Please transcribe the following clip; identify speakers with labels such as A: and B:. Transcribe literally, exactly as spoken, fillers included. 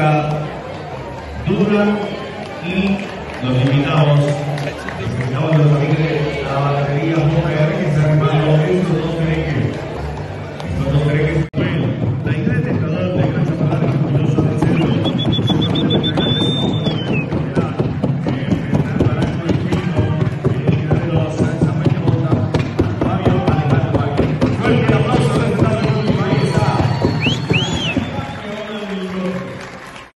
A: música dura y los invitados, los invitados de los la batería,